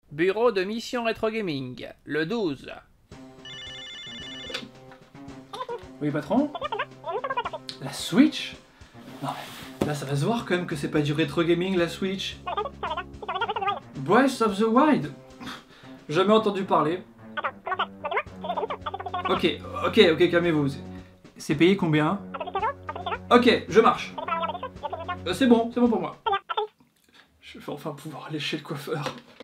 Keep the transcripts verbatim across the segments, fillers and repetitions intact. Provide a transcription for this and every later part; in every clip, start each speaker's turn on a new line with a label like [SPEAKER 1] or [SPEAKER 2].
[SPEAKER 1] Bureau de mission rétro gaming, le douze.
[SPEAKER 2] Oui, patron? La Switch? Non mais là ça va se voir quand même que c'est pas du rétro gaming la Switch. Breath of the Wild? Jamais entendu parler. Ok, ok, ok, calmez-vous. C'est payé combien? Ok, je marche. Euh, c'est bon, c'est bon pour moi. Je vais enfin pouvoir aller chez le coiffeur.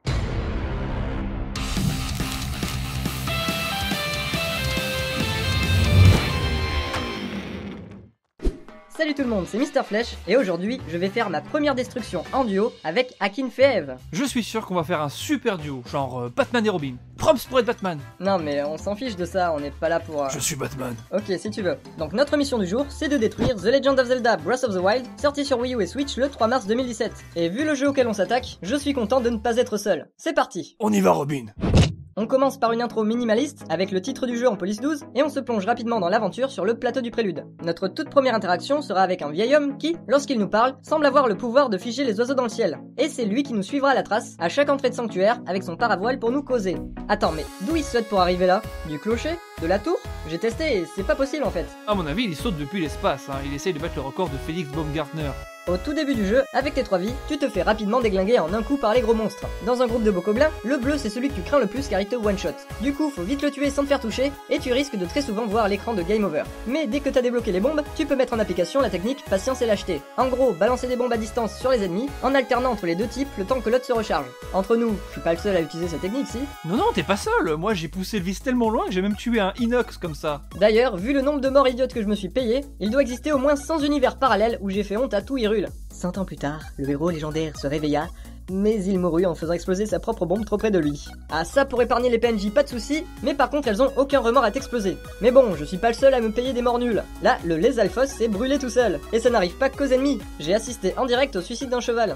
[SPEAKER 3] Salut tout le monde, c'est Mister Flèche, et aujourd'hui, je vais faire ma première destruction en duo avec Akin Feev.
[SPEAKER 2] Je suis sûr qu'on va faire un super duo, genre euh, Batman et Robin. Props pour être Batman.
[SPEAKER 3] Non mais on s'en fiche de ça, on n'est pas là pour... Euh...
[SPEAKER 2] Je suis Batman.
[SPEAKER 3] Ok, si tu veux. Donc notre mission du jour, c'est de détruire The Legend of Zelda Breath of the Wild, sorti sur Wii U et Switch le trois mars deux mille dix-sept. Et vu le jeu auquel on s'attaque, je suis content de ne pas être seul. C'est parti.
[SPEAKER 2] On y va Robin.
[SPEAKER 3] On commence par une intro minimaliste, avec le titre du jeu en police douze, et on se plonge rapidement dans l'aventure sur le plateau du prélude. Notre toute première interaction sera avec un vieil homme qui, lorsqu'il nous parle, semble avoir le pouvoir de figer les oiseaux dans le ciel. Et c'est lui qui nous suivra à la trace, à chaque entrée de sanctuaire, avec son paravoile pour nous causer. Attends, mais d'où il saute pour arriver là? Du clocher? De la tour? J'ai testé et c'est pas possible en fait.
[SPEAKER 2] À mon avis, il saute depuis l'espace, hein. Il essaye de battre le record de Félix Baumgartner.
[SPEAKER 3] Au tout début du jeu, avec tes trois vies, tu te fais rapidement déglinguer en un coup par les gros monstres. Dans un groupe de bokoblins, le bleu c'est celui que tu crains le plus car il te one-shot. Du coup, faut vite le tuer sans te faire toucher, et tu risques de très souvent voir l'écran de Game Over. Mais dès que t'as débloqué les bombes, tu peux mettre en application la technique patience et lâcheté. En gros, balancer des bombes à distance sur les ennemis, en alternant entre les deux types le temps que l'autre se recharge. Entre nous, je suis pas le seul à utiliser cette technique, si?
[SPEAKER 2] Non non, t'es pas seul. Moi j'ai poussé le vice tellement loin que j'ai même tué un inox comme ça.
[SPEAKER 3] D'ailleurs, vu le nombre de morts idiotes que je me suis payé, il doit exister au moins cent univers parallèles où j'ai fait honte à tout Hyrule. Cent ans plus tard, le héros légendaire se réveilla, mais il mourut en faisant exploser sa propre bombe trop près de lui. Ah ça, pour épargner les P N J, pas de soucis, mais par contre elles ont aucun remords à t'exploser. Mais bon, je suis pas le seul à me payer des morts nuls. Là, le Lézalfos s'est brûlé tout seul, et ça n'arrive pas qu'aux ennemis. J'ai assisté en direct au suicide d'un cheval.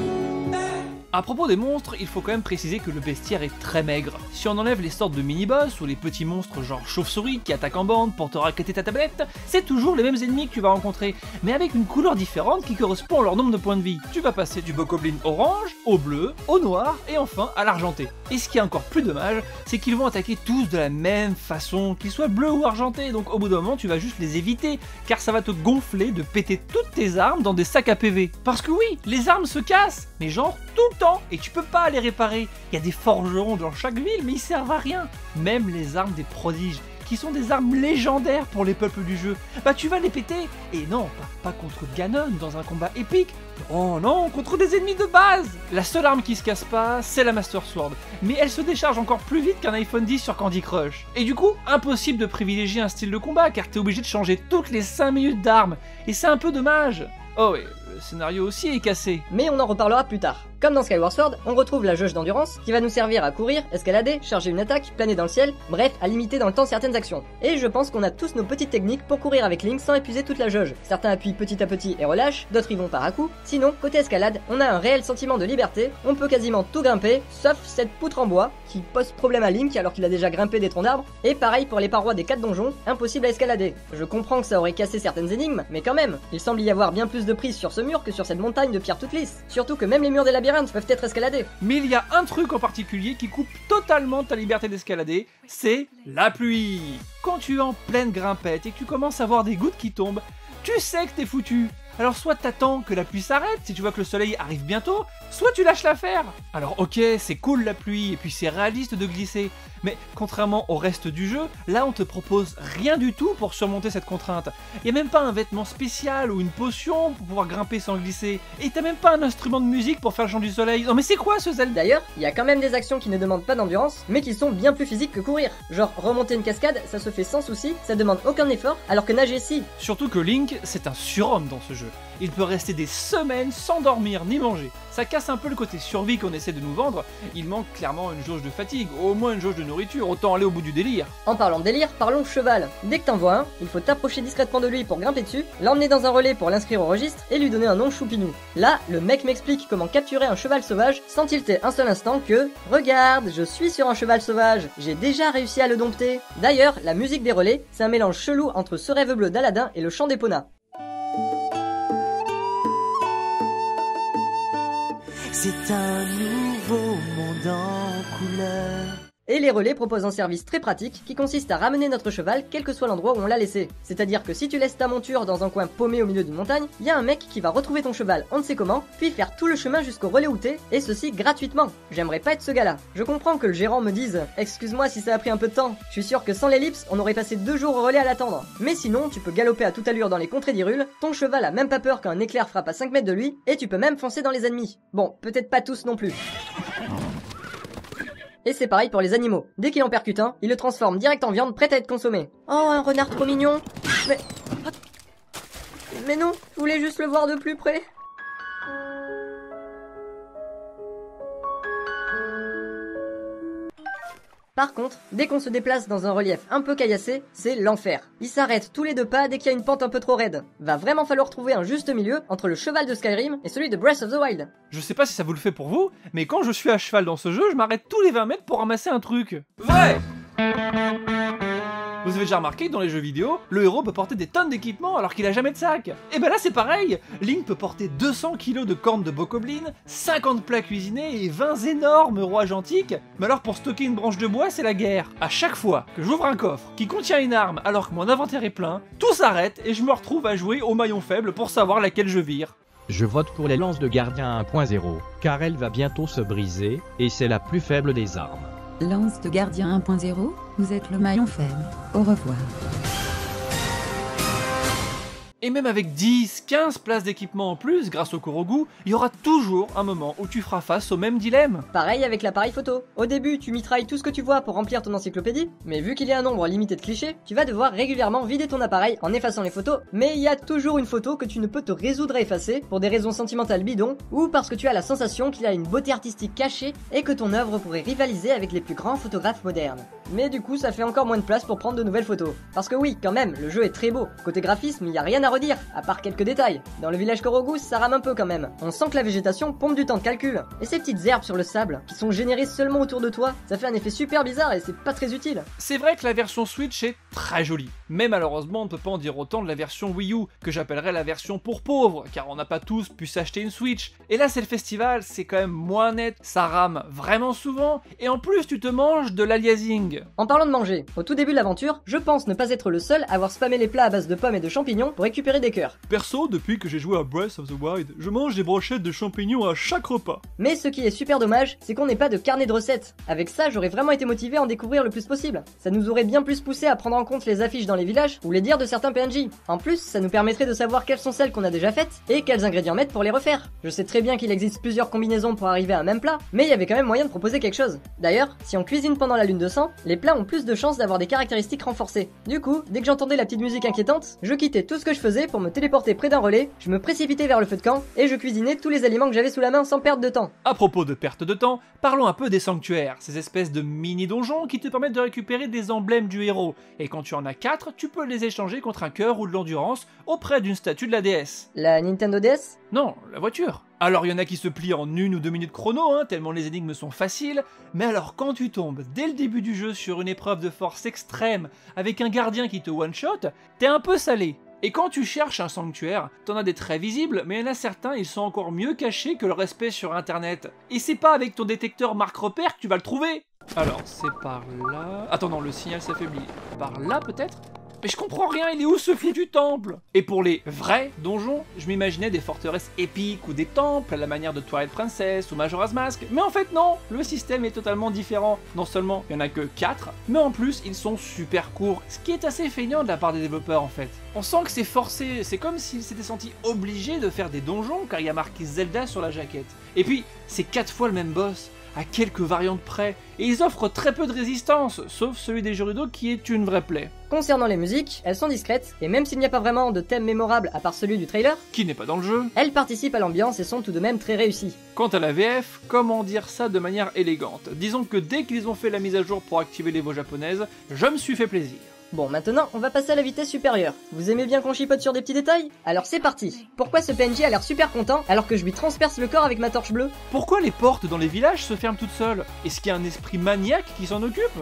[SPEAKER 2] À propos des monstres, il faut quand même préciser que le bestiaire est très maigre. Si on enlève les sortes de mini-boss ou les petits monstres genre chauve-souris qui attaquent en bande pour te racketter ta tablette, c'est toujours les mêmes ennemis que tu vas rencontrer, mais avec une couleur différente qui correspond à leur nombre de points de vie. Tu vas passer du bokoblin orange, au bleu, au noir et enfin à l'argenté. Et ce qui est encore plus dommage, c'est qu'ils vont attaquer tous de la même façon, qu'ils soient bleus ou argentés, donc au bout d'un moment tu vas juste les éviter, car ça va te gonfler de péter toutes tes armes dans des sacs à P V. Parce que oui, les armes se cassent, mais genre tout le temps, et tu peux pas les réparer. Il y a des forgerons dans chaque ville, mais ils servent à rien. Même les armes des prodiges, qui sont des armes légendaires pour les peuples du jeu, bah tu vas les péter. Et non, pas, pas contre Ganon dans un combat épique. Oh non, contre des ennemis de base. La seule arme qui se casse pas, c'est la Master Sword. Mais elle se décharge encore plus vite qu'un iPhone dix sur Candy Crush. Et du coup, impossible de privilégier un style de combat, car t'es obligé de changer toutes les cinq minutes d'armes. Et c'est un peu dommage. Oh oui, le scénario aussi est cassé.
[SPEAKER 3] Mais on en reparlera plus tard. Comme dans Skyward Sword, on retrouve la jauge d'endurance qui va nous servir à courir, escalader, charger une attaque, planer dans le ciel, bref, à limiter dans le temps certaines actions. Et je pense qu'on a tous nos petites techniques pour courir avec Link sans épuiser toute la jauge. Certains appuient petit à petit et relâchent, d'autres y vont par à coup. Sinon, côté escalade, on a un réel sentiment de liberté, on peut quasiment tout grimper, sauf cette poutre en bois qui pose problème à Link alors qu'il a déjà grimpé des troncs d'arbres. Et pareil pour les parois des quatre donjons, impossible à escalader. Je comprends que ça aurait cassé certaines énigmes, mais quand même, il semble y avoir bien plus de prise sur ce mur que sur cette montagne de pierres toutes lisses. Surtout que même les murs des labyrinthes peuvent être escaladés.
[SPEAKER 2] Mais il y a un truc en particulier qui coupe totalement ta liberté d'escalader, c'est la pluie. Quand tu es en pleine grimpette et que tu commences à voir des gouttes qui tombent, tu sais que t'es foutu. Alors soit t'attends que la pluie s'arrête si tu vois que le soleil arrive bientôt, soit tu lâches l'affaire. Alors ok, c'est cool la pluie et puis c'est réaliste de glisser, mais contrairement au reste du jeu, là on te propose rien du tout pour surmonter cette contrainte. Y a même pas un vêtement spécial ou une potion pour pouvoir grimper sans glisser, et t'as même pas un instrument de musique pour faire le chant du soleil. Non mais c'est quoi ce Zelda?
[SPEAKER 3] D'ailleurs, il y a quand même des actions qui ne demandent pas d'endurance, mais qui sont bien plus physiques que courir. Genre remonter une cascade, ça se fait sans souci, ça demande aucun effort, alors que nager si.
[SPEAKER 2] Surtout que Link, c'est un surhomme dans ce jeu. Il peut rester des semaines sans dormir ni manger. Ça casse un peu le côté survie qu'on essaie de nous vendre, il manque clairement une jauge de fatigue, au moins une jauge de nourriture, autant aller au bout du délire.
[SPEAKER 3] En parlant de délire, parlons cheval. Dès que t'en vois un, il faut t'approcher discrètement de lui pour grimper dessus, l'emmener dans un relais pour l'inscrire au registre et lui donner un nom choupinou. Là, le mec m'explique comment capturer un cheval sauvage sans tilter un seul instant que « Regarde, je suis sur un cheval sauvage, j'ai déjà réussi à le dompter ». D'ailleurs, la musique des relais, c'est un mélange chelou entre Ce rêve bleu d'Aladin et le chant d'Epona.
[SPEAKER 4] C'est un nouveau monde en
[SPEAKER 3] en couleur. Et les relais proposent un service très pratique qui consiste à ramener notre cheval quel que soit l'endroit où on l'a laissé. C'est-à-dire que si tu laisses ta monture dans un coin paumé au milieu d'une montagne, il y a un mec qui va retrouver ton cheval on ne sait comment, puis faire tout le chemin jusqu'au relais où t'es, et ceci gratuitement. J'aimerais pas être ce gars-là. Je comprends que le gérant me dise « Excuse-moi si ça a pris un peu de temps, je suis sûr que sans l'ellipse, on aurait passé deux jours au relais à l'attendre. » Mais sinon, tu peux galoper à toute allure dans les contrées d'Hyrule, ton cheval a même pas peur qu'un éclair frappe à cinq mètres de lui, et tu peux même foncer dans les ennemis. Bon, peut-être pas tous non plus. Et c'est pareil pour les animaux. Dès qu'il en percute un, il le transforme direct en viande prête à être consommée. Oh, un renard trop mignon. Mais... Mais non, je voulais juste le voir de plus près. Par contre, dès qu'on se déplace dans un relief un peu caillassé, c'est l'enfer. Ils s'arrêtent tous les deux pas dès qu'il y a une pente un peu trop raide. Va vraiment falloir trouver un juste milieu entre le cheval de Skyrim et celui de Breath of the Wild.
[SPEAKER 2] Je sais pas si ça vous le fait pour vous, mais quand je suis à cheval dans ce jeu, je m'arrête tous les vingt mètres pour ramasser un truc. Vrai! Vous avez déjà remarqué que dans les jeux vidéo, le héros peut porter des tonnes d'équipements alors qu'il a jamais de sac. Et ben là c'est pareil, Link peut porter deux cents kilos de cornes de bokoblin, cinquante plats cuisinés et vingt énormes rouages antiques. Mais alors pour stocker une branche de bois, c'est la guerre. À chaque fois que j'ouvre un coffre qui contient une arme alors que mon inventaire est plein, tout s'arrête et je me retrouve à jouer au maillon faible pour savoir laquelle je vire.
[SPEAKER 4] Je vote pour les lances de gardien un point zéro, car elle va bientôt se briser, et c'est la plus faible des armes.
[SPEAKER 5] Lance de gardien un point zéro, vous êtes le maillon faible. Au revoir.
[SPEAKER 2] Et même avec dix, quinze places d'équipement en plus, grâce au Korogu, il y aura toujours un moment où tu feras face au même dilemme.
[SPEAKER 3] Pareil avec l'appareil photo. Au début, tu mitrailles tout ce que tu vois pour remplir ton encyclopédie, mais vu qu'il y a un nombre limité de clichés, tu vas devoir régulièrement vider ton appareil en effaçant les photos, mais il y a toujours une photo que tu ne peux te résoudre à effacer pour des raisons sentimentales bidons, ou parce que tu as la sensation qu'il y a une beauté artistique cachée et que ton œuvre pourrait rivaliser avec les plus grands photographes modernes. Mais du coup, ça fait encore moins de place pour prendre de nouvelles photos. Parce que oui, quand même, le jeu est très beau. Côté graphisme, il y a rien à redire, à part quelques détails. Dans le village Korogu, ça rame un peu quand même. On sent que la végétation pompe du temps de calcul. Et ces petites herbes sur le sable, qui sont générées seulement autour de toi, ça fait un effet super bizarre et c'est pas très utile.
[SPEAKER 2] C'est vrai que la version Switch est très jolie. Mais malheureusement, on ne peut pas en dire autant de la version Wii U, que j'appellerais la version pour pauvres, car on n'a pas tous pu s'acheter une Switch. Et là, c'est le festival, c'est quand même moins net, ça rame vraiment souvent, et en plus, tu te manges de l'aliasing.
[SPEAKER 3] En parlant de manger, au tout début de l'aventure, je pense ne pas être le seul à avoir spammé les plats à base de pommes et de champignons pour récupérer des cœurs.
[SPEAKER 2] Perso, depuis que j'ai joué à Breath of the Wild, je mange des brochettes de champignons à chaque repas.
[SPEAKER 3] Mais ce qui est super dommage, c'est qu'on n'ait pas de carnet de recettes. Avec ça, j'aurais vraiment été motivé à en découvrir le plus possible. Ça nous aurait bien plus poussé à prendre en compte les affiches dans les villages ou les dires de certains P N J. En plus, ça nous permettrait de savoir quelles sont celles qu'on a déjà faites et quels ingrédients mettre pour les refaire. Je sais très bien qu'il existe plusieurs combinaisons pour arriver à un même plat, mais il y avait quand même moyen de proposer quelque chose. D'ailleurs, si on cuisine pendant la lune de sang, les plats ont plus de chances d'avoir des caractéristiques renforcées. Du coup, dès que j'entendais la petite musique inquiétante, je quittais tout ce que je faisais pour me téléporter près d'un relais, je me précipitais vers le feu de camp et je cuisinais tous les aliments que j'avais sous la main sans perdre de temps.
[SPEAKER 2] À propos de perte de temps, parlons un peu des sanctuaires, ces espèces de mini-donjons qui te permettent de récupérer des emblèmes du héros, et quand tu en as quatre, tu peux les échanger contre un cœur ou de l'endurance auprès d'une statue de la déesse.
[SPEAKER 3] La Nintendo D S ?
[SPEAKER 2] Non, la voiture. Alors il y en a qui se plient en une ou deux minutes chrono, hein, tellement les énigmes sont faciles, mais alors quand tu tombes dès le début du jeu sur une épreuve de force extrême, avec un gardien qui te one-shot, t'es un peu salé. Et quand tu cherches un sanctuaire, t'en as des très visibles, mais il y en a certains, ils sont encore mieux cachés que le respect sur internet. Et c'est pas avec ton détecteur marque-repère que tu vas le trouver. Alors, c'est par là... Attends, non, le signal s'affaiblit. Par là, peut-être ? Mais je comprends rien, il est où ce foutu temple? Et pour les vrais donjons, je m'imaginais des forteresses épiques ou des temples à la manière de Twilight Princess ou Majora's Mask, mais en fait non, le système est totalement différent. Non seulement il n'y en a que quatre, mais en plus ils sont super courts, ce qui est assez feignant de la part des développeurs en fait. On sent que c'est forcé, c'est comme s'ils s'étaient sentis obligés de faire des donjons car il y a marqué Zelda sur la jaquette. Et puis, c'est quatre fois le même boss, à quelques variantes près, et ils offrent très peu de résistance, sauf celui des Gerudo qui est une vraie plaie.
[SPEAKER 3] Concernant les musiques, elles sont discrètes, et même s'il n'y a pas vraiment de thème mémorable à part celui du trailer,
[SPEAKER 2] qui n'est pas dans le jeu,
[SPEAKER 3] elles participent à l'ambiance et sont tout de même très réussies.
[SPEAKER 2] Quant à la V F, comment dire ça de manière élégante? Disons que dès qu'ils ont fait la mise à jour pour activer les voix japonaises, je me suis fait plaisir.
[SPEAKER 3] Bon, maintenant, on va passer à la vitesse supérieure. Vous aimez bien qu'on chipote sur des petits détails? Alors c'est parti. Pourquoi ce P N J a l'air super content alors que je lui transperce le corps avec ma torche bleue?
[SPEAKER 2] Pourquoi les portes dans les villages se ferment toutes seules? Est-ce qu'il y a un esprit maniaque qui s'en occupe?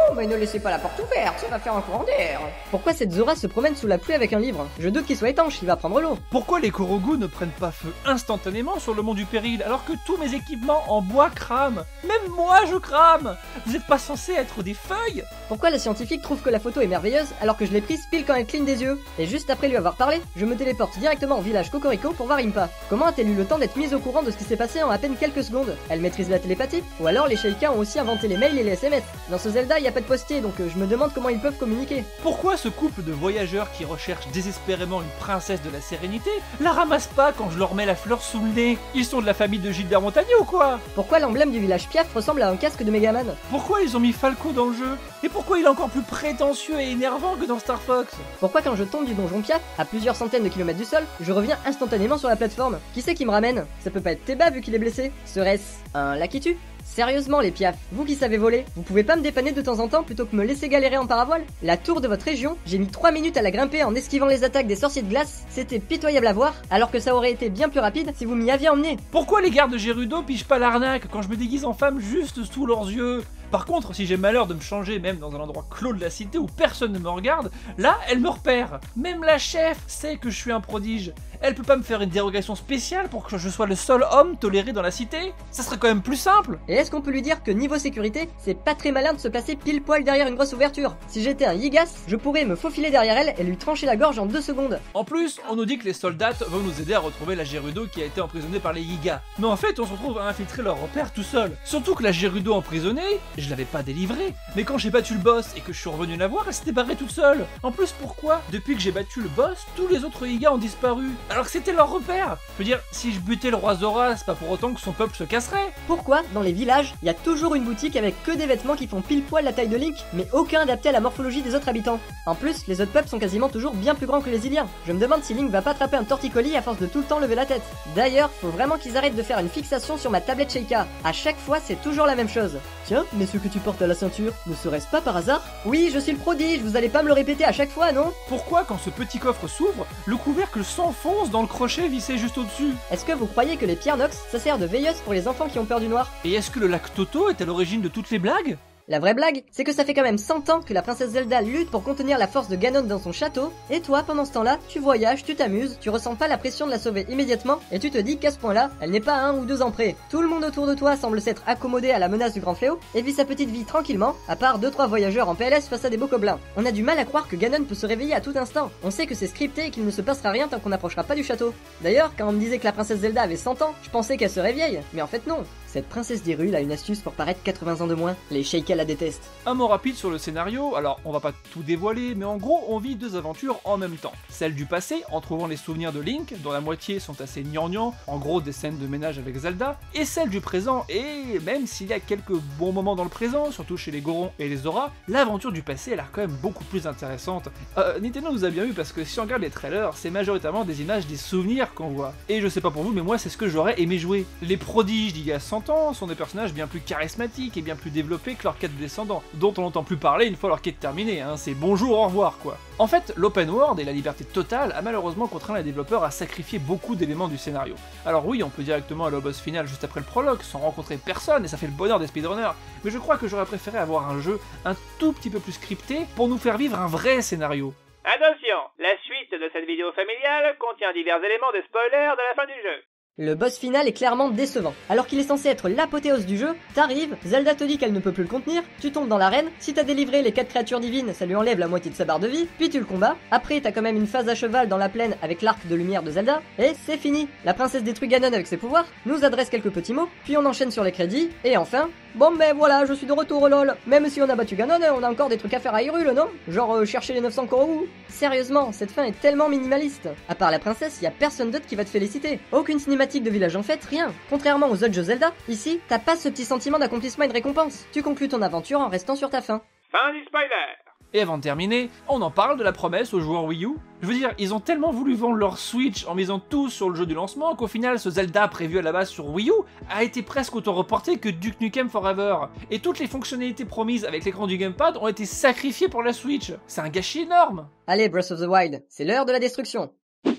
[SPEAKER 3] Oh, mais ne laissez pas la porte ouverte, ça va faire un courant d'air. Pourquoi cette Zora se promène sous la pluie avec un livre? Je doute qu'il soit étanche, il va prendre l'eau.
[SPEAKER 2] Pourquoi les Korogu ne prennent pas feu instantanément sur le mont du péril alors que tous mes équipements en bois crament? Même moi je crame. Vous êtes pas censés être des feuilles?
[SPEAKER 3] Pourquoi la scientifique trouve que la photo est merveilleuse alors que je l'ai prise pile quand elle cligne des yeux? Et juste après lui avoir parlé, je me téléporte directement au village Cocorico pour voir Impa. Comment a-t-elle eu le temps d'être mise au courant de ce qui s'est passé en à peine quelques secondes? Elle maîtrise la télépathie? Ou alors les Sheikah ont aussi inventé les mails et les S M S? Dans ce Zelda, il y a pas de postier, donc euh, je me demande comment ils peuvent communiquer.
[SPEAKER 2] Pourquoi ce couple de voyageurs qui recherchent désespérément une princesse de la sérénité la ramasse pas quand je leur mets la fleur sous le nez? Ils sont de la famille de Gilbert Montagnier ou quoi?
[SPEAKER 3] Pourquoi l'emblème du village Piaf ressemble à un casque de Megaman?
[SPEAKER 2] Pourquoi ils ont mis Falco dans le jeu? Et pourquoi il est encore plus prétentieux et énervant que dans Star Fox?
[SPEAKER 3] Pourquoi quand je tombe du donjon Piaf, à plusieurs centaines de kilomètres du sol, je reviens instantanément sur la plateforme? Qui c'est qui me ramène? Ça peut pas être Teba vu qu'il est blessé. Serait-ce un Lakitu? Sérieusement les Piaf, vous qui savez voler, vous pouvez pas me dépanner de temps en temps plutôt que me laisser galérer en paravoile? La tour de votre région, j'ai mis trois minutes à la grimper en esquivant les attaques des sorciers de glace, c'était pitoyable à voir, alors que ça aurait été bien plus rapide si vous m'y aviez emmené.
[SPEAKER 2] Pourquoi les gardes de Gerudo pigent pas l'arnaque quand je me déguise en femme juste sous leurs yeux? Par contre, si j'ai malheur de me changer même dans un endroit clos de la cité où personne ne me regarde, là, elle me repère. Même la chef sait que je suis un prodige. Elle peut pas me faire une dérogation spéciale pour que je sois le seul homme toléré dans la cité? Ça serait quand même plus simple.
[SPEAKER 3] Et est-ce qu'on peut lui dire que niveau sécurité, c'est pas très malin de se placer pile poil derrière une grosse ouverture? Si j'étais un Yigas, je pourrais me faufiler derrière elle et lui trancher la gorge en deux secondes.
[SPEAKER 2] En plus, on nous dit que les soldats vont nous aider à retrouver la Gerudo qui a été emprisonnée par les Yigas. Mais en fait, on se retrouve à infiltrer leur repère tout seul. Surtout que la Gerudo emprisonnée, je l'avais pas délivrée. Mais quand j'ai battu le boss et que je suis revenu la voir, elle s'était barrée toute seule. En plus, pourquoi? Depuis que j'ai battu le boss, tous les autres Yigas ont disparu. Alors que c'était leur repère. Je veux dire, si je butais le roi Zora, c'est pas pour autant que son peuple se casserait.
[SPEAKER 3] Pourquoi, dans les villages, il y a toujours une boutique avec que des vêtements qui font pile poil la taille de Link, mais aucun adapté à la morphologie des autres habitants? En plus, les autres peuples sont quasiment toujours bien plus grands que les Iliens. Je me demande si Link va pas attraper un torticolis à force de tout le temps lever la tête. D'ailleurs, faut vraiment qu'ils arrêtent de faire une fixation sur ma tablette Sheikah. À chaque fois, c'est toujours la même chose. Tiens, mais ce que tu portes à la ceinture, ne serait-ce pas par hasard? Oui, je suis le prodige, vous allez pas me le répéter à chaque fois, non?
[SPEAKER 2] Pourquoi, quand ce petit coffre s'ouvre, le couvercle s'enfonce dans le crochet vissé juste au-dessus?
[SPEAKER 3] Est-ce que vous croyez que les pierres Nox, ça sert de veilleuse pour les enfants qui ont peur du noir?
[SPEAKER 2] Et est-ce que le lac Toto est à l'origine de toutes les blagues?
[SPEAKER 3] La vraie blague, c'est que ça fait quand même cent ans que la princesse Zelda lutte pour contenir la force de Ganon dans son château, et toi, pendant ce temps-là, tu voyages, tu t'amuses, tu ressens pas la pression de la sauver immédiatement, et tu te dis qu'à ce point-là, elle n'est pas à un ou deux ans près. Tout le monde autour de toi semble s'être accommodé à la menace du grand fléau, et vit sa petite vie tranquillement, à part deux trois voyageurs en P L S face à des beaux gobelins. On a du mal à croire que Ganon peut se réveiller à tout instant. On sait que c'est scripté et qu'il ne se passera rien tant qu'on n'approchera pas du château. D'ailleurs, quand on me disait que la princesse Zelda avait cent ans, je pensais qu'elle serait vieille, mais en fait non. Cette princesse d'Hyrule a une astuce pour paraître quatre-vingts ans de moins. Les Sheikah la détestent.
[SPEAKER 2] Un mot rapide sur le scénario, alors on va pas tout dévoiler, mais en gros on vit deux aventures en même temps. Celle du passé, en trouvant les souvenirs de Link, dont la moitié sont assez gnangnans, en gros des scènes de ménage avec Zelda, et celle du présent, et même s'il y a quelques bons moments dans le présent, surtout chez les Goron et les Zora, l'aventure du passé elle a quand même beaucoup plus intéressante. Euh, Nintendo nous a bien eu parce que si on regarde les trailers, c'est majoritairement des images des souvenirs qu'on voit. Et je sais pas pour vous, mais moi c'est ce que j'aurais aimé jouer. Les prodiges d'il y a cent ans sont des personnages bien plus charismatiques et bien plus développés que leurs quatre descendants, dont on n'entend plus parler une fois leur quête terminée, hein, c'est bonjour, au revoir quoi. En fait, l'open world et la liberté totale a malheureusement contraint les développeurs à sacrifier beaucoup d'éléments du scénario. Alors oui, on peut directement aller au boss final juste après le prologue, sans rencontrer personne, et ça fait le bonheur des speedrunners, mais je crois que j'aurais préféré avoir un jeu un tout petit peu plus scripté pour nous faire vivre un vrai scénario.
[SPEAKER 1] Attention, la suite de cette vidéo familiale contient divers éléments de spoiler de la fin du jeu.
[SPEAKER 3] Le boss final est clairement décevant. Alors qu'il est censé être l'apothéose du jeu, t'arrives, Zelda te dit qu'elle ne peut plus le contenir, tu tombes dans l'arène, si t'as délivré les quatre créatures divines, ça lui enlève la moitié de sa barre de vie, puis tu le combats, après t'as quand même une phase à cheval dans la plaine avec l'arc de lumière de Zelda, et c'est fini. La princesse détruit Ganon avec ses pouvoirs, nous adresse quelques petits mots, puis on enchaîne sur les crédits, et enfin... Bon ben voilà, je suis de retour lol. Même si on a battu Ganon, on a encore des trucs à faire à Hyrule, non? Genre euh, chercher les neuf cents Korogu. Sérieusement, cette fin est tellement minimaliste. À part la princesse, y a personne d'autre qui va te féliciter. Aucune cinématique de village en fait, rien. Contrairement aux autres jeux Zelda, ici, t'as pas ce petit sentiment d'accomplissement et de récompense. Tu conclus ton aventure en restant sur ta fin.
[SPEAKER 1] Fin du spoiler.
[SPEAKER 2] Et avant de terminer, on en parle de la promesse aux joueurs Wii U. Je veux dire, ils ont tellement voulu vendre leur Switch en misant tout sur le jeu du lancement qu'au final, ce Zelda prévu à la base sur Wii U a été presque autant reporté que Duke Nukem Forever. Et toutes les fonctionnalités promises avec l'écran du gamepad ont été sacrifiées pour la Switch. C'est un gâchis énorme.
[SPEAKER 3] Allez, Breath of the Wild, c'est l'heure de la destruction.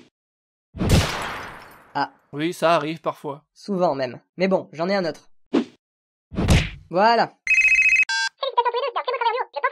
[SPEAKER 3] Ah.
[SPEAKER 2] Oui, ça arrive parfois.
[SPEAKER 3] Souvent même. Mais bon, j'en ai un autre. Voilà.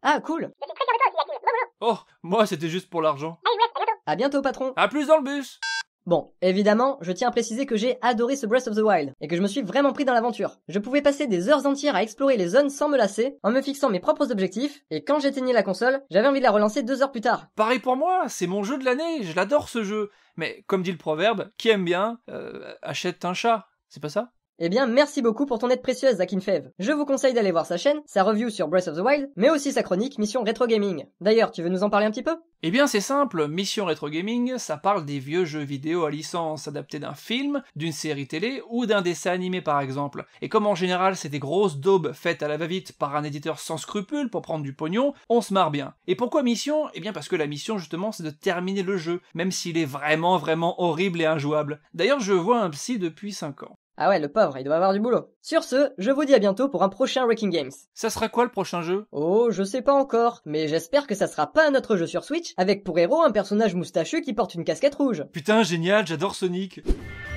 [SPEAKER 3] Ah, cool.
[SPEAKER 2] Oh, moi c'était juste pour l'argent.
[SPEAKER 3] À bientôt, patron.
[SPEAKER 2] À plus dans le bus.
[SPEAKER 3] Bon, évidemment, je tiens à préciser que j'ai adoré ce Breath of the Wild, et que je me suis vraiment pris dans l'aventure. Je pouvais passer des heures entières à explorer les zones sans me lasser, en me fixant mes propres objectifs, et quand j'éteignais la console, j'avais envie de la relancer deux heures plus tard.
[SPEAKER 2] Pareil pour moi, c'est mon jeu de l'année, je l'adore ce jeu. Mais comme dit le proverbe, qui aime bien, euh, achète un chat. C'est pas ça?
[SPEAKER 3] Eh bien, merci beaucoup pour ton aide précieuse, Zakinfev. Je vous conseille d'aller voir sa chaîne, sa review sur Breath of the Wild, mais aussi sa chronique Mission Retro Gaming. D'ailleurs, tu veux nous en parler un petit peu?
[SPEAKER 2] Eh bien c'est simple, Mission Retro Gaming, ça parle des vieux jeux vidéo à licence adaptés d'un film, d'une série télé ou d'un dessin animé par exemple. Et comme en général c'est des grosses daubes faites à la va-vite par un éditeur sans scrupules pour prendre du pognon, on se marre bien. Et pourquoi mission? Eh bien parce que la mission justement c'est de terminer le jeu, même s'il est vraiment vraiment horrible et injouable. D'ailleurs je vois un psy depuis cinq ans.
[SPEAKER 3] Ah ouais, le pauvre, il doit avoir du boulot. Sur ce, je vous dis à bientôt pour un prochain Wrecking Games.
[SPEAKER 2] Ça sera quoi le prochain jeu?
[SPEAKER 3] Oh, je sais pas encore, mais j'espère que ça sera pas un autre jeu sur Switch, avec pour héros un personnage moustachu qui porte une casquette rouge.
[SPEAKER 2] Putain génial, j'adore Sonic.